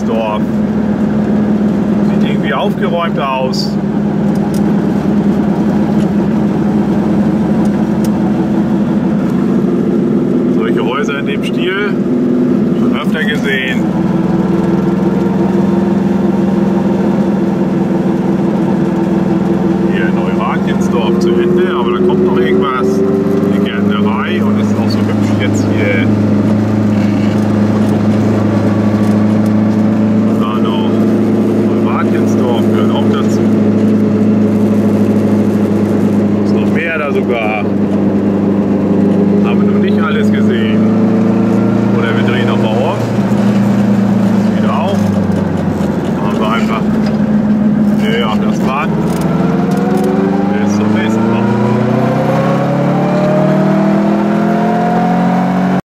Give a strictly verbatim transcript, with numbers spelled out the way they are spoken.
Dorf. Sieht irgendwie aufgeräumt aus. Solche Häuser in dem Stil schon öfter gesehen.